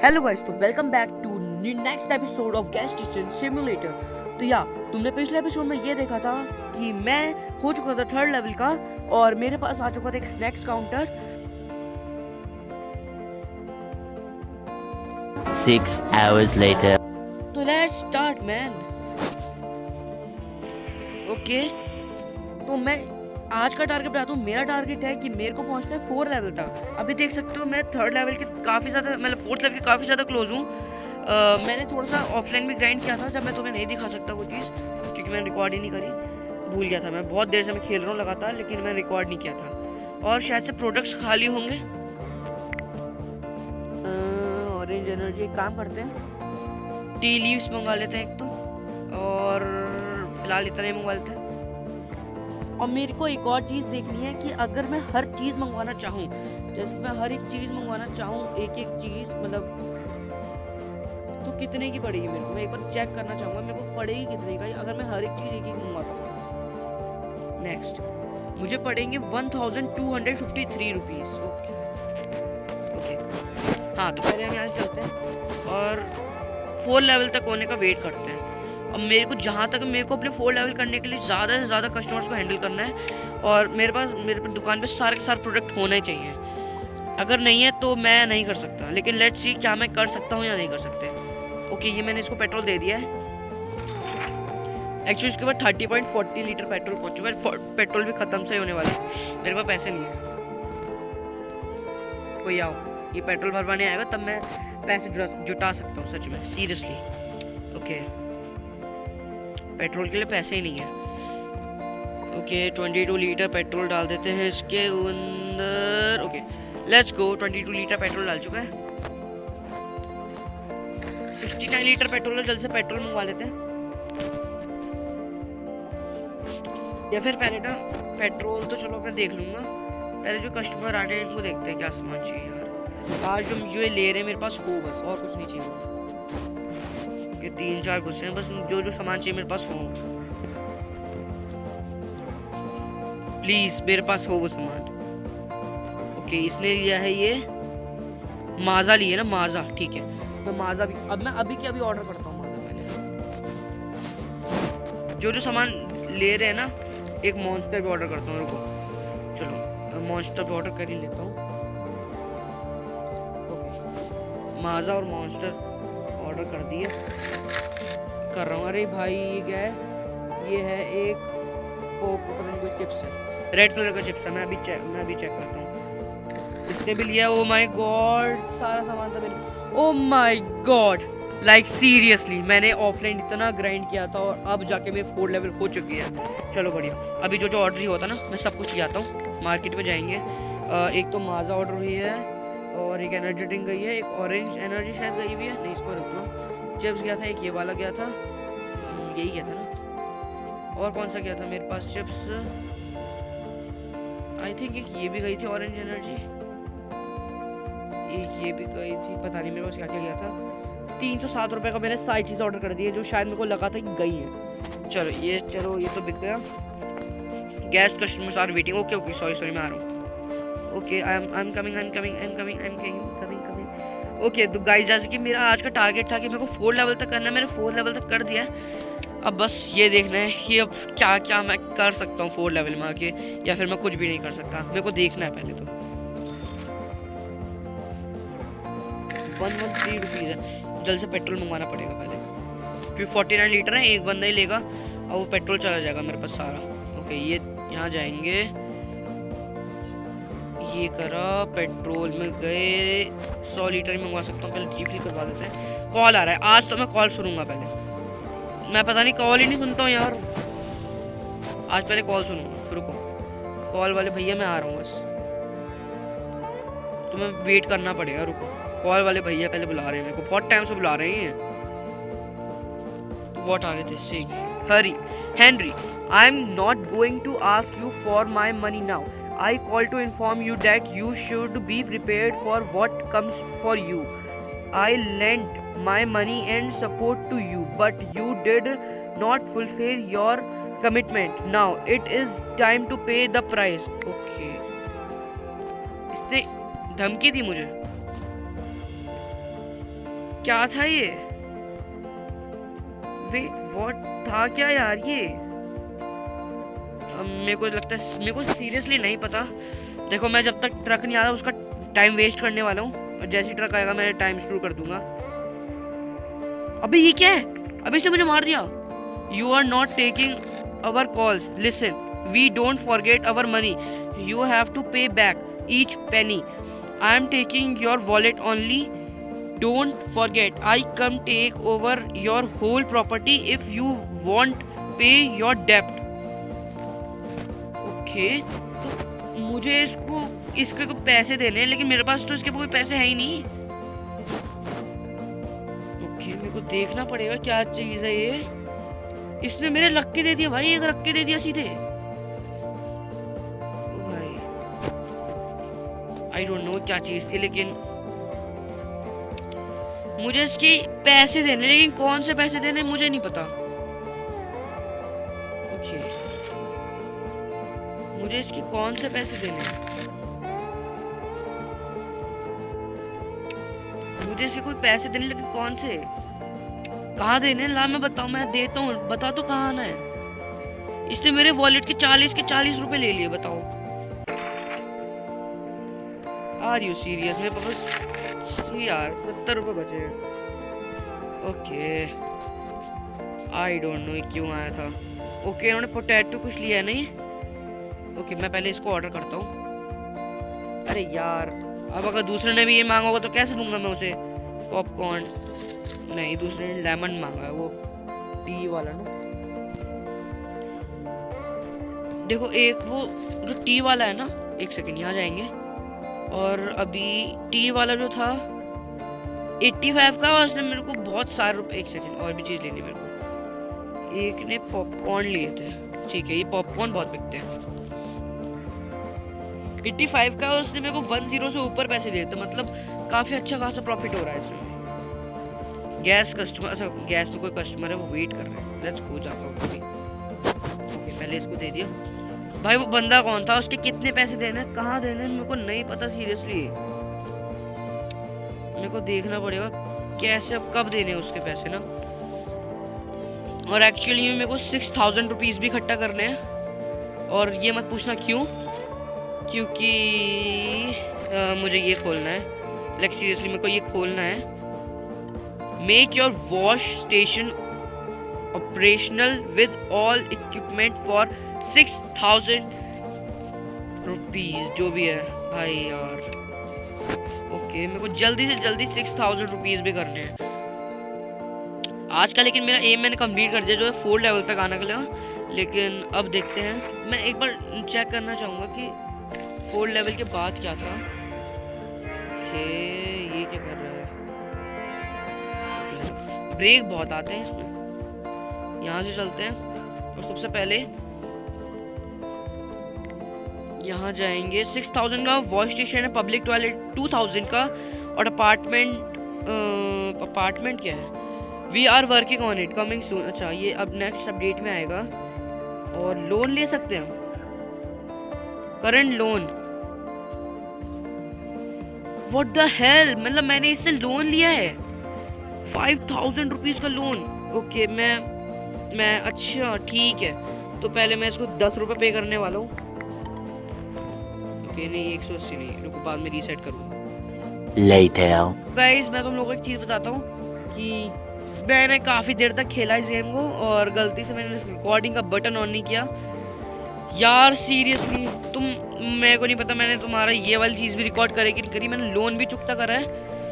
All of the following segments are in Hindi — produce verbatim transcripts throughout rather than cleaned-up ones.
हेलो गाइस, तो welcome back to next episode of Gas Station Simulator. तो या तुमने पिछले एपिसोड में ये देखा था कि मैं हो चुका था थर्ड लेवल का और मेरे पास आ चुका था एक snacks counter. Six hours later. तो लेट्स स्टार्ट मैन। ओके, तो मैं आज का टारगेट बताता हूँ। मेरा टारगेट है कि मेरे को पहुंचना है फोर लेवल तक। अभी देख सकते हो मैं थर्ड लेवल के काफ़ी ज़्यादा मतलब फोर्थ लेवल के काफ़ी ज़्यादा क्लोज हूँ। मैंने थोड़ा सा ऑफलाइन भी ग्राइंड किया था, जब मैं तुम्हें नहीं दिखा सकता वो चीज़ क्योंकि मैंने रिकॉर्ड ही नहीं करी, भूल गया था। मैं बहुत देर से मैं खेल रहा हूँ लगातार, लेकिन मैंने रिकॉर्ड नहीं किया था। और शायद से प्रोडक्ट्स खाली होंगे। ऑरेंज एनर्जी काम करते हैं, टी लीव्स मंगा लेते हैं एक तो, और फिलहाल इतना ही मंगवा लेते हैं। और मेरे को एक और चीज़ देखनी है कि अगर मैं हर चीज़ मंगवाना चाहूँ, जैसे मैं हर एक चीज़ मंगवाना चाहूँ, एक एक चीज़ मतलब तो कितने की पड़ेगी मेरे को। मैं एक बार चेक करना चाहूँगा मेरे को पड़ेगी कितने का अगर मैं हर एक चीज़ एक एक मंगवाता हूँ। नेक्स्ट मुझे पड़ेंगे one thousand two hundred fifty three rupees. Okay okay हाँ, तो पहले हम यहाँ से चलते हैं और फोर लेवल तक होने का वेट करते हैं। अब मेरे को जहाँ तक मेरे को अपने फोर लेवल करने के लिए ज़्यादा से ज़्यादा कस्टमर्स को हैंडल करना है और मेरे पास मेरे पास दुकान पे सारे के सारे प्रोडक्ट होने चाहिए। अगर नहीं है तो मैं नहीं कर सकता, लेकिन लेट्स सी क्या मैं कर सकता हूँ या नहीं कर सकते। ओके, ये मैंने इसको पेट्रोल दे दिया है। एक्चुअली इसके बाद thirty point forty litre petrol पहुँच चुका है। पेट्रोल भी ख़त्म से ही होने वाला है, मेरे पास पैसे नहीं है। कोई आओ, ये पेट्रोल भरवाने आएगा तब मैं पैसे जुटा सकता हूँ सच में, सीरियसली। ओके, पेट्रोल के लिए पैसे ही नहीं है। Okay, twenty two litre petrol डाल देते हैं इसके अंदर। Okay let's go. Twenty two litre petrol डाल चुका है। सिक्सटी नाइन लीटर पेट्रोल है, जल्द से पेट्रोल मंगवा लेते हैं। या फिर पहले ना पेट्रोल तो चलो मैं देख लूँगा, पहले जो कस्टमर आ रहे हैं इनको देखते हैं क्या सामान चाहिए यार। आज जो जो ये ले रहे हैं मेरे पास हो, बस और कुछ नहीं चाहिए। ओके, तीन चार कुछ हैं, बस जो जो सामान चाहिए मेरे पास हो, प्लीज मेरे पास हो वो सामान। ओके, इसने लिया है ये माजा लिए ना, माजा। ठीक है, मैं माजा भी अब मैं अभी के अभी ऑर्डर करता हूँ माजा। पहले जो जो सामान ले रहे हैं ना, एक मॉन्स्टर भी ऑर्डर करता हूँ। रुको, चलो मॉन्स्टर भी ऑर्डर कर ही लेता हूँ। ओके, माजा और मॉन्स्टर ऑर्डर कर दिए, कर रहा हूँ। अरे भाई ये क्या है? ये है एक पोप, पता नहीं कोई चिप्स है, रेड कलर का चिप्स है। मैं अभी चेक मैं अभी चेक करता हूँ। इसने भी लिया। ओ माय गॉड, सारा सामान था मेरे। Oh my god, like seriously मैंने ऑफलाइन इतना ग्राइंड किया था और अब जाके मेरी फोर लेवल हो चुकी है। चलो बढ़िया। अभी जो जो ऑर्डर ही होता ना मैं सब कुछ ले आता हूँ। मार्केट में जाएंगे। आ, एक तो माजा ऑर्डर हुई है और एक एनर्जी ड्रिंक गई है, एक ऑरेंज एनर्जी शायद गई हुई है, नहीं इसको रख दो। चिप्स गया था, एक ये वाला गया था, यही गया था ना। और कौन सा गया था मेरे पास? चिप्स आई थिंक एक ये भी गई थी ऑरेंज एनर्जी, एक ये भी गई थी, पता नहीं मेरे पास क्या क्या गया था। तीन सौ सात रुपये का मैंने सारी चीज़ ऑर्डर कर दी है जो शायद मेरे को लगा था कि गई है। चलो ये चलो ये तो बिक गया। Guest customers are waiting. Okay okay sorry sorry मैं आ रहा हूँ। Okay I am I am coming I am coming I am coming I am coming coming okay, तो गाइस जैसे कि मेरा आज का टारगेट था कि मेरे को फोर लेवल तक करना है, मैंने फोर लेवल तक कर दिया है। अब बस ये देखना है कि अब क्या क्या मैं कर सकता हूँ फोर लेवल में आके, या फिर मैं कुछ भी नहीं कर सकता। मेरे को देखना है पहले तो। वन वन थ्री रुपीज़ है, जल्द से पेट्रोल मंगवाना पड़ेगा पहले, फिर फोर्टी नाइन लीटर है, एक बंदा ही लेगा और वो पेट्रोल चला जाएगा मेरे पास सारा। ओके, ये यहाँ जाएंगे, ये करा, पेट्रोल में गए, सौ लीटर ही मंगवा सकता हूँ। पहले रिफिल करवा देते हैं। कॉल आ रहा है, आज तो मैं कॉल सुनूंगा पहले। मैं पता नहीं कॉल ही नहीं सुनता हूँ यार, आज पहले कॉल सुनूंगा। रुको, कॉल वाले भैया मैं आ रहा हूँ, बस तुम्हें वेट करना पड़ेगा। रुको, कॉल वाले भैया पहले बुला रहे हैं मेरे को, बहुत टाइम से बुला रहे हैं। What are they saying? Harry Henry, I am not going to ask you for my money now. I call to inform you that you should be prepared for what comes for you. I lent my money and support to you but you did not fulfil your commitment. Now it is time to pay the price. Okay, इसने धमकी दी मुझे। क्या था ये? वेट व्हाट था क्या यार ये? मेरे को लगता है, मेरे को सीरियसली नहीं पता। देखो मैं जब तक ट्रक नहीं आता उसका टाइम वेस्ट करने वाला हूँ, और जैसे ही ट्रक आएगा मैं टाइम शुरू कर दूंगा। अबे ये क्या है? अबे इसने मुझे मार दिया। You are not taking our calls, listen, we don't forget our money, you have to pay back each penny, I am taking your wallet only, don't forget, I come take over your whole property if you won't pay your डेप्ट। ओके, तो मुझे इसको इसके को पैसे देने हैं, लेकिन मेरे पास तो इसके कोई पैसे है ही नहीं। ओके, मेरे को देखना पड़ेगा क्या चीज है ये। इसने मेरे रख के दे दिया भाई, एक रख के दे दिया सीधे। ओ भाई आई डोंट नो क्या चीज थी, लेकिन मुझे इसके पैसे देने, लेकिन कौन से पैसे देने मुझे नहीं पता। ओके, मुझे इसके कौन से पैसे देने हैं? मुझे इसके कोई पैसे देने, लेकिन कौन से, कहाँ देने? ला मैं बताऊँ, मैं देता हूँ, बता तो कहाँ आना है। इसने मेरे वॉलेट के चालीस के चालीस रुपए ले लिए, बताओ। Are you serious? मेरे पास यार सत्तर रुपए बचे। ओके, आई डोंट नो क्यों आया था। ओके, उन्होंने पोटैटो कुछ लिया है नहीं। ओके, मैं पहले इसको ऑर्डर करता हूँ। अरे यार, अब अगर दूसरे ने भी ये मांगा होगा तो कैसे दूंगा मैं उसे? पॉपकॉर्न नहीं, दूसरे ने लेमन मांगा है, वो टी वाला ना। देखो एक वो जो टी वाला है ना, एक सेकंड यहाँ जाएंगे, और अभी टी वाला जो था पचासी का, और उसने मेरे को बहुत सारे रुपए, एक सेकंड और भी चीज़ लेनी मेरे को। एक ने पॉपकॉर्न लिए थे, ठीक है, ये पॉपकॉर्न बहुत बिकते हैं। पचासी का, और उसने मेरे को दस से ऊपर पैसे दिए थे, मतलब काफ़ी अच्छा खासा प्रॉफिट हो रहा है इसमें। गैस कस्टमर, अच्छा गैस में कोई कस्टमर है, वो वेट कर रहे हैं। लेट्स गो, जाता हूँ। ओके, पहले इसको दे दिया। भाई वो बंदा कौन था, उसके कितने पैसे देने, कहाँ देने, मेरे को नहीं पता सीरियसली। मेरे को देखना पड़ेगा कैसे, अब कब देने उसके पैसे ना। और एक्चुअली में मेरे को सिक्स थाउजेंड रुपीज़ भी इकट्ठा करने हैं, और ये मत पूछना क्यों, क्योंकि आ, मुझे ये खोलना है। लाइक सीरियसली मेरे को ये खोलना है। Make your wash station operational with all equipment for six thousand rupees, जो भी है भाई यार। ओके, मेरे को जल्दी से जल्दी सिक्स थाउजेंड रुपीज़ भी करने हैं आज का, लेकिन मेरा एम मैंने कंप्लीट कर दिया, जो है फोर लेवल तक आने के लिए। लेकिन अब देखते हैं, मैं एक बार चेक करना चाहूँगा कि फोर लेवल के बाद क्या था। ओके, ये क्या कर रहा है? ब्रेक बहुत आते हैं इसमें। यहाँ से चलते हैं, और सबसे पहले यहाँ जाएंगे। सिक्स थाउजेंड का वॉश स्टेशन है, पब्लिक टॉयलेट टू थाउजेंड का, और अपार्टमेंट अपार्टमेंट क्या है? We are working on it, coming soon. अच्छा, ये अब नेक्स्ट अपडेट में आएगा। और लोन ले सकते हैं, current loan. What the hell, मतलब मैंने इससे लोन लिया है फाइव थाउजेंड रुपीज का लोन। ओके, मैं मैं अच्छा ठीक है, तो पहले मैं इसको दस रुपए पे करने वाला हूँ। ओके, नहीं एक सौ अस्सी नहीं, रुको बाद में रीसेट करूँगा। गाइस, मैं तुम लोगों को एक चीज़ बताता हूँ कि मैंने काफ़ी देर तक खेला इस गेम को, और गलती से मैंने रिकॉर्डिंग का बटन ऑन नहीं किया। यार सीरियसली तुम, मेरे को नहीं पता मैंने तुम्हारा ये वाली चीज़ भी रिकॉर्ड करे कि नहीं करी। मैंने लोन भी चुकता करा है,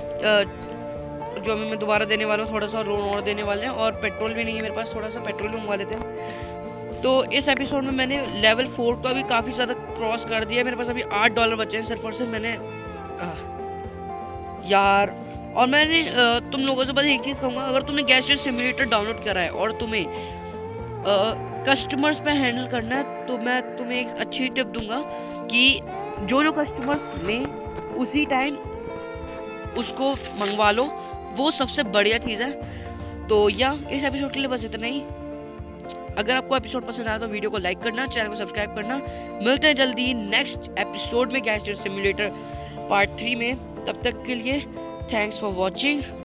जो अभी मैं दोबारा देने वाला हूँ, थोड़ा सा लोन और देने वाले हैं, और पेट्रोल भी नहीं है मेरे पास, थोड़ा सा पेट्रोल भी मंगवा लेते हैं। तो इस एपिसोड में मैंने लेवल फोर का भी काफ़ी ज़्यादा क्रॉस कर दिया। मेरे पास अभी आठ डॉलर बचे हैं सिर्फ और सिर्फ। मैंने आ, यार, और मैंने आ, तुम लोगों से बस एक चीज़ कहूँगा, अगर तुमने गैजेट सिम्युलेटर डाउनलोड करा है और तुम्हें कस्टमर्स पे हैंडल करना है, तो मैं तुम्हें एक अच्छी टिप दूंगा कि जो जो कस्टमर्स लें उसी टाइम उसको मंगवा लो, वो सबसे बढ़िया चीज़ है। तो या इस एपिसोड के लिए बस इतना ही। अगर आपको एपिसोड पसंद आया तो वीडियो को लाइक करना, चैनल को सब्सक्राइब करना। मिलते हैं जल्दी नेक्स्ट एपिसोड में गैजेट सिम्युलेटर पार्ट थ्री में। तब तक के लिए थैंक्स फॉर वॉचिंग।